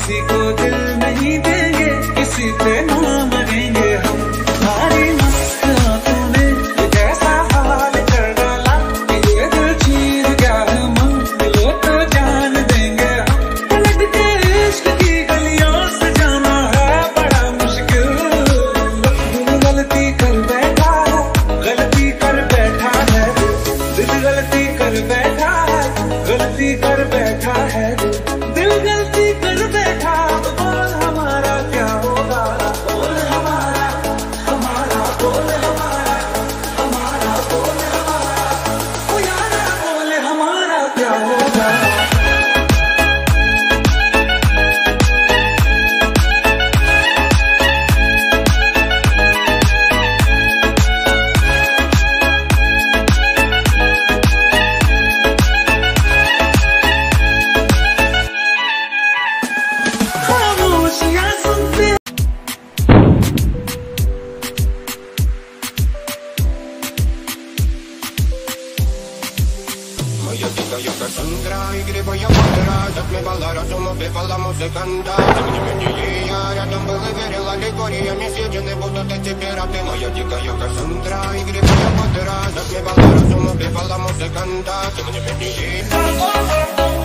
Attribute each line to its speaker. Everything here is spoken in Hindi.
Speaker 1: किसी को दिल नहीं देंगे, किसी पे ना मरेंगे हम। हमारी मस्त आंखों ने ये कैसा हाल कर डाला, ये दिल चीर क्या हम मिले तो जान देंगे हम। पलट के इश्क की गलियों से जाना है बड़ा मुश्किल। दिल गलती कर बैठा है, गलती कर बैठा है, दिल गलती कर बैठा है, गलती कर बैठा है, दिल गलती कर बैठा। तो बोल हमारा क्या होगा, बोल हमारा, हमारा बोल हमारा, हमारा बोल हमारा, ओ यारा बोल हमारा क्या होगा। खामोशियां सुनते
Speaker 2: Moja tica yo Cassandra y gribo yo Пандера. Так мне балара, дома певала музыканта. Ты мне менее, рядом был и верила легория. Не съедены будут эти пираты. Моя tica yo Cassandra y gribo yo Пандера. Так мне балара, дома певала музыканта. Ты мне менее.